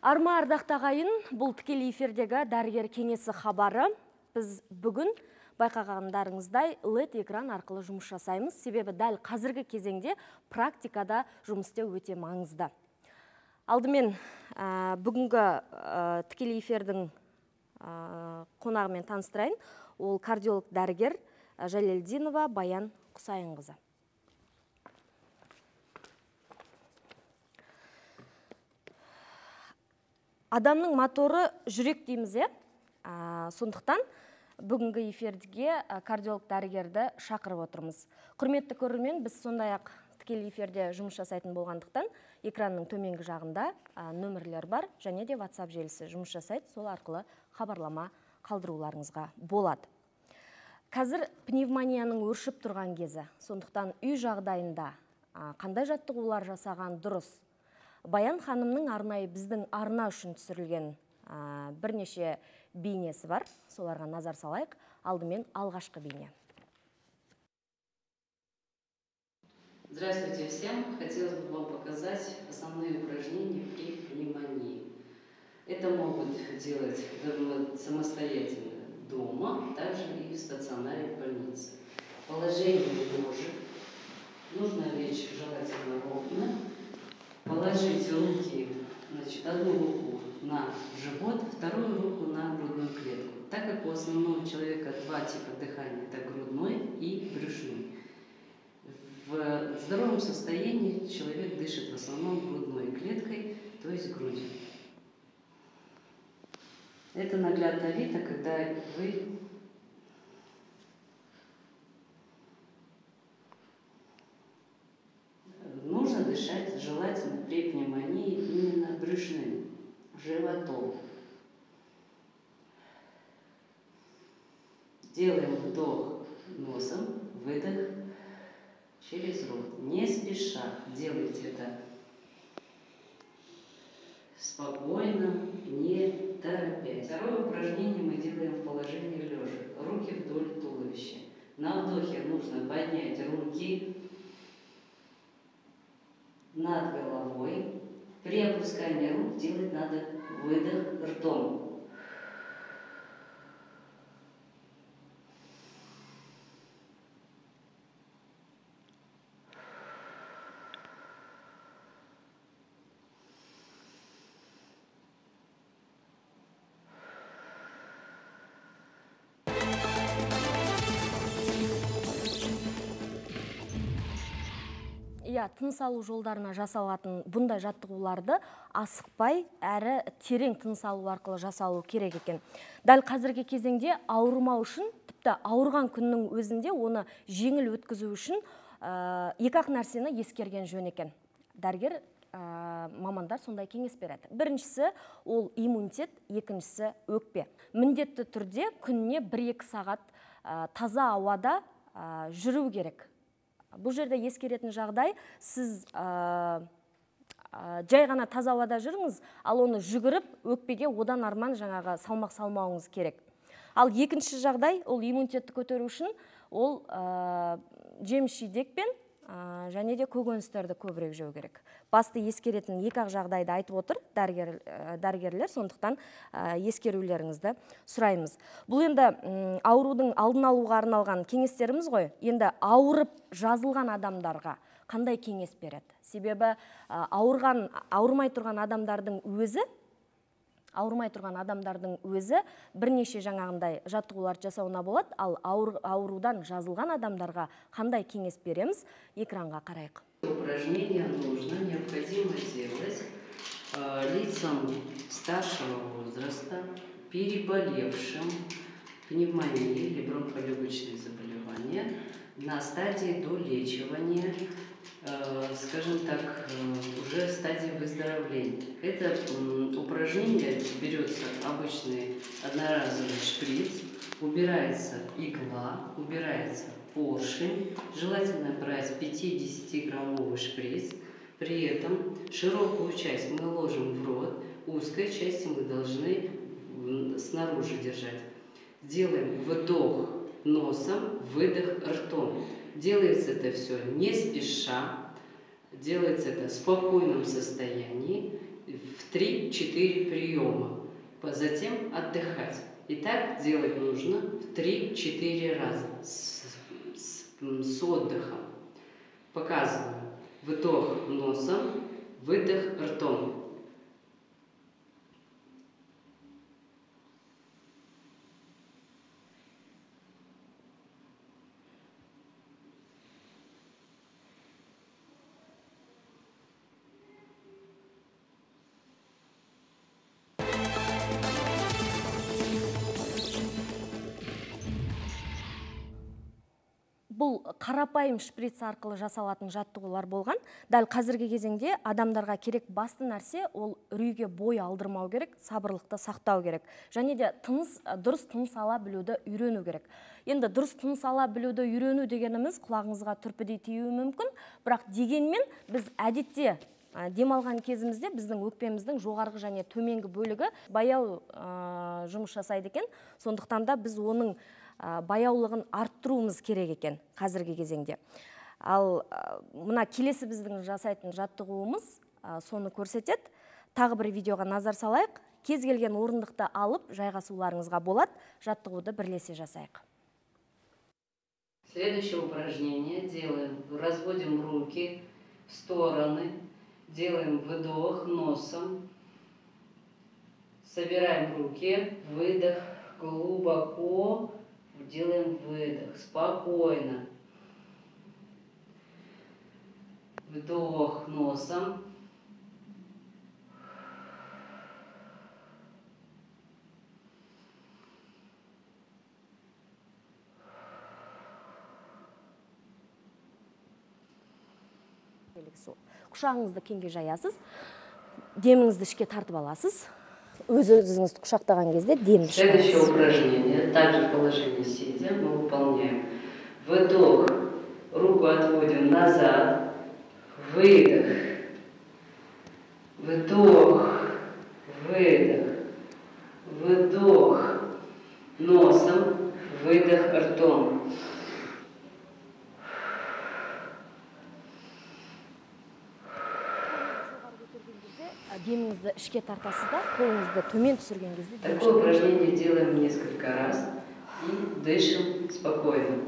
Арма ардақта ағайын, бұл тікелей эфирдегі дәрігер кеңесі хабары. Біз бүгін байқағандарыңыздай LED экран арқылы жұмыс жасаймыз. Себебі дәл қазіргі кезеңде практикада жұмыс істеу өте маңызды. Алдымен бүгінгі тікелей эфирдің қонағымен таныстырайын. Ол кардиолог дәрігер Жалелдинова Баян Құсайынқызы. Адамның моторы жүрек дейміз, сондықтан бүгінгі эфирге кардиолог дәрігерді шақырып отырмыз. Құрметті көрермен, біз сондай-ақ тікелей эфирде жұмыс жасайтын болғандықтан экранның төменгі жағында нөмірлер бар, және де WhatsApp желісі жұмыс жасайды, сол арқылы хабарлама қалдыруларыңызға болады. Қазір пневмонияның өршіп тұрған кезі, сондықтан үй жағдайында қандай жаттығулар жасаған дұрыс? Баян ханымның арнайы біздің арна үшін түсірілген бірнеше бейнесі бар. Соларға назар салайық. Алдымен алғашқы бейне. Здравствуйте всем. Хотелось бы вам показать основные упражнения при пневмонии. Это могут делать самостоятельно дома, также и в стационаре больницы. Положение лежа. Нужно лечь желательно ровно. Положить руки, одну руку на живот, вторую руку на грудную клетку. Так как у основного человека два типа дыхания, это грудной и брюшной. В здоровом состоянии человек дышит в основном грудной клеткой, то есть грудью. Это наглядно видно, когда вы нужно дышать желательно при пневмонии именно брюшным, животом. Делаем вдох носом, выдох через рот. Не спеша. Делайте это спокойно, не торопясь. Второе упражнение мы делаем в положении лежа. Руки вдоль туловища. На вдохе нужно поднять руки над головой. При опускании рук делать надо выдох ртом. Тыныс алу жолдарына жасалатын бұндай жаттығуларды асықпай, әрі терең тыныс алу арқылы жасалу керек екен. Дәл қазіргі кезеңде ауырмау үшін, тіпті ауырған күннің өзінде оны жеңіл өткізу үшін екі-ақ нәрсені ескерген жөн екен. Дәрігер мамандар сондай кеңес береді. Біріншісі ол иммунитет, екіншісі өкпе. Міндетті түрде күніне 1-2 сағат таза ауада жүру керек. Бұл жерде ескеретін жағдай, сіз жай ғана таза ауада жүріңіз, ал оны жүгіріп, өкпеге одан арман жаңағы салмақ салмауыңыз керек. Ал екінші жағдай, ол иммунитетті көтеру үшін, ол жеміс-жидекпен және де көкөністерді көбірек жеу керек. Басты ескеретін екі-ақ жағдайды айтып отыр дәрігерлер, сондықтан ескерулеріңізді сұраймыз. Бұл енді аурудың алдын алуға арналған кеңестеріміз ғой. Енді ауырып жазылған адамдарға қандай кеңес береді? Себебі ауырмай тұрған адамдардың өзі бірнеше жаңағындай жаттығулар жасауына болады, ал аурудан жазылған адамдарға қандай кеңес береміз? Экранға қарайық. Упражнение необходимо делать лицам старшего возраста, переболевшим пневмонией или бронхолегочные заболевания на стадии долечивания, скажем так, уже стадии выздоровления. Это упражнение берется обычный одноразовый шприц, убирается игла, убирается поршень. Желательно брать 50-граммовый шприц. При этом широкую часть мы ложим в рот, узкой части мы должны снаружи держать. Делаем вдох носом, выдох ртом. Делается это все не спеша, делается это в спокойном состоянии в 3-4 приема, затем отдыхать. И так делать нужно в 3-4 раза с отдыхом. Показываю. Вдох носом, выдох ртом. Бұл қарапайым шприц арқылы жасалатын жаттығулар болған. Дәл қазіргі кезеңде адамдарға керек басты нәрсе ол үрейге бой алдырмау керек, сабырлықты сақтау керек. Және де дұрыс тыныс ала білуді үйрену керек. Енді дұрыс тыныс ала білуді үйрену дегеніміз құлағыңызға түрпідей тиюі мүмкін, бірақ дегенмен біз әдетте демалған кезімізде біздің өкпеміздің жоғарғы және төменгі бөлігі баяу жұмыс жасайды екен. Сондықтан да біз оның баяулығын арттыруымыз керек екен қазіргі кезеңде. Ал мына келесі біздің жасайтын жаттығуымыз соны көрсетеді. Тағы бір видеоға назар салайық. Кез келген орындықты алып жайғасуларыңызға болады. Жаттығуды бірлесе жасайық. Следующее упражнение делаем. Разводим руки в стороны. Делаем вдох носом. Собираем руки. Выдох глубоко. Делаем выдох, спокойно. Вдох носом. Құшағыңызды кеңге жаясыз, деміңізді ішке тартып аласыз. Өзіңізді құшақтаған кезде демді шығарасыз. Следующее упражнение, также в положении сидя, мы выполняем. Вдох, руку отводим назад, выдох, вдох, выдох, вдох носом, выдох ртом. Деміңізді ішке тартасыз да, қолыңызды төмен түсірген кезде. Такое упражнение делаем несколько раз и дышим спокойно.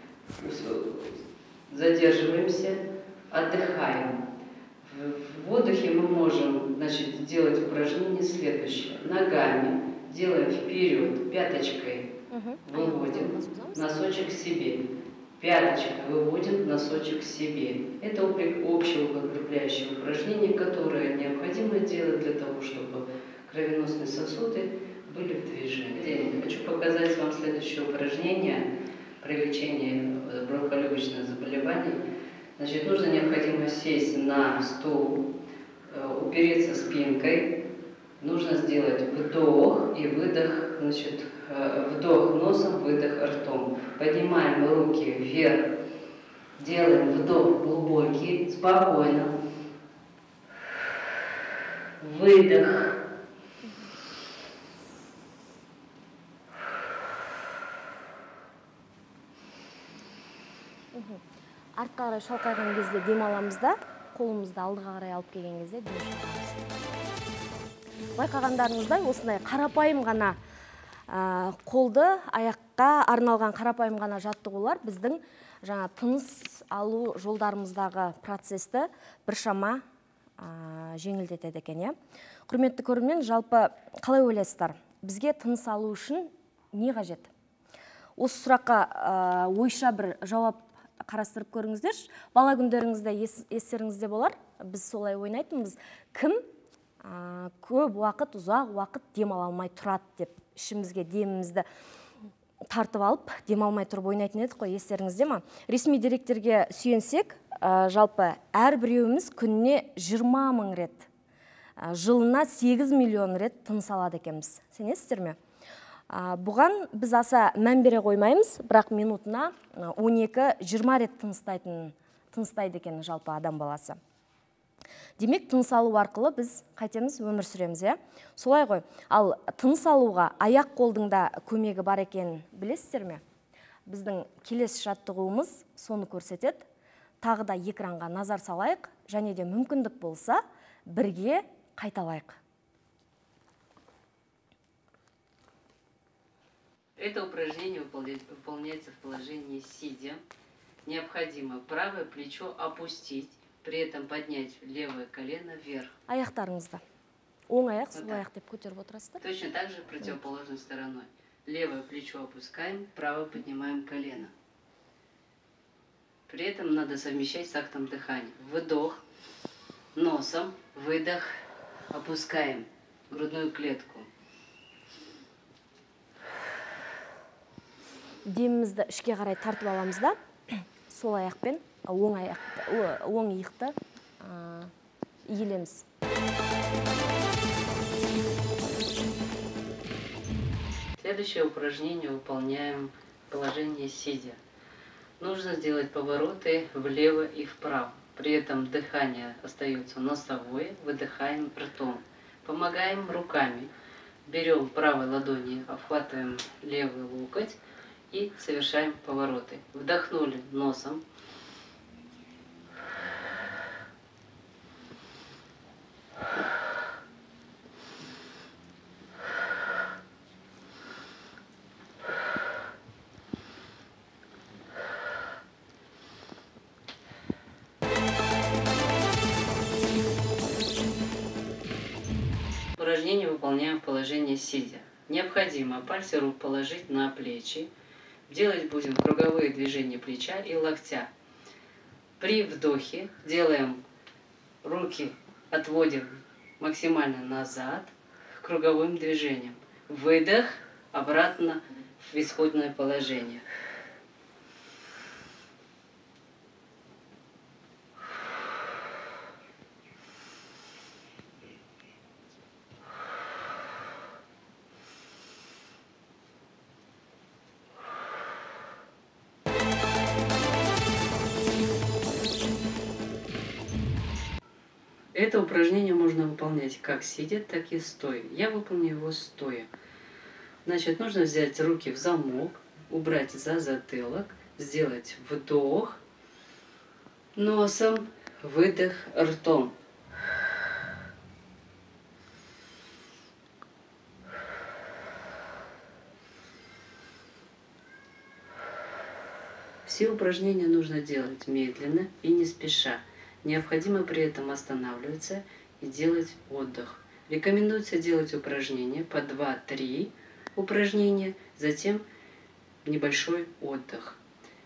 Задерживаемся, отдыхаем. В воздухе мы можем, значит, делать упражнение следующее. Ногами делаем вперед, пяточкой выводим носочек к себе. Пяточкой выводим носочек к себе. Это общеукрепляющее упражнение, которое необходимо делать для того, чтобы кровеносные сосуды были в движении. Хочу показать вам следующее упражнение при лечении бронхолегочных заболеваний. Значит, нужно необходимо сесть на стул, упереться спинкой. Нужно сделать вдох и выдох, значит, вдох носом, выдох ртом. Поднимаем руки вверх, делаем вдох глубокий, спокойно. Выдох. Артқа қарай шалқайған кезде дем аламыз да, қолымызды алдыға қарай алып келген кезде дем шығарамыз. Байқағандарыңыздай осындай қарапайым ғана қолды аяққа арналған қарапайым ғана жаттығулар біздің жаңа тыныс алу жолдарымыздағы процесті біршама жеңілдетеді екен. Құрметті көрермен, жалпы қалай ойлайсыздар? Бізге тыныс алу үшін не қажет? Осы сұраққа ойша бір жауап қарастырып көріңіздерші. Бала күндеріңізде естеріңізде болар. Біз солай ойнайтынбыз. Кім көп уақыт, ұзақ уақыт демала алмай тұрады деп ішімізге демімізді тартып алып, демалмай тұрып ойнайтын едік қой, естеріңізде ме? Ресми деректерге сүйенсек, жалпы әрбіреуіміз күніне 20 мың рет, жылына 8 миллион рет тыныс алады екенбіз. Сенесіздер ме? Бұған біз аса мән бере қоймаймыз, бірақ минутына 12-20 рет тыныстайды екен жалпы адам баласы. Демек, тыныс алу арқылы біз қайтеміз өмір сүреміз, солай ғой. Ал тыныс алуға аяқ қолдың да көмегі бар екен білесіздер ме? Біздің келесі жаттығуымыз соны көрсетеді. Тағы да экранға назар салайық, және де мүмкіндік болса, бірге қайталайық. Это упражнение выполняется в положении сидя. Необходимо правое плечо опустить, при этом поднять левое колено вверх. Аяқтарыңызды оң аяқ, сол аяқ деп көтеріп отырасыздар. Точно так же противоположной стороной. Левое плечо опускаем, правое поднимаем колено. При этом надо совмещать с актом дыхания. Вдох носом, выдох, опускаем грудную клетку. Демімізді ішке қарай тартып аламыз да, сол аяқпен оң иықты иілеміз. Следующее упражнение выполняем в положении сидя. Нужно сделать повороты влево и вправо. При этом дыхание остается носовое, выдыхаем ртом. Помогаем руками. Берем правой ладони, обхватываем левый локоть и совершаем повороты. Вдохнули носом. Упражнение выполняем в положении сидя. Необходимо пальцы рук положить на плечи. Делать будем круговые движения плеча и локтя. При вдохе делаем руки, отводим максимально назад круговым движением. Выдох, обратно в исходное положение. Это упражнение можно выполнять как сидя, так и стоя. Я выполню его стоя. Значит, нужно взять руки в замок, убрать за затылок, сделать вдох носом, выдох ртом. Все упражнения нужно делать медленно и не спеша. Необходимо при этом останавливаться и делать отдых. Рекомендуется делать упражнения по 2-3 упражнения, затем небольшой отдых.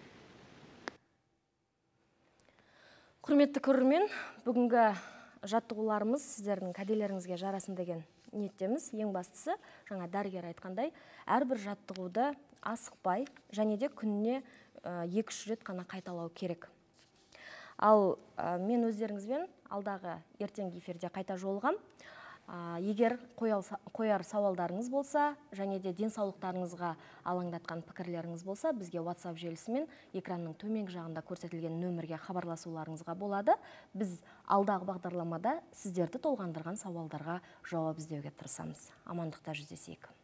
Құрметті көрермен, бүгінгі жаттығуларымыз сіздердің кәделеріңізге жарасын деген ниеттеміз. Ең бастысы, жаңа дәрігер айтқандай, әрбір жаттығуды асықпай, және де күніне 2-3 рет қана қайталау керек. Ал мен өздеріңізбен алдағы ертеңгі эфирде қайта жолығам. Егер қояр сауалдарыңыз болса, және де денсаулықтарыңызға алаңдатқан пікірлеріңіз болса, бізге WhatsApp желісімен экранның төменгі жағында көрсетілген нөмірге хабарласуларыңызға болады. Біз алдағы бағдарламада сіздерді толғандырған сауалдарға жауап іздеуге тырысамыз. Амандықта жүздесейік.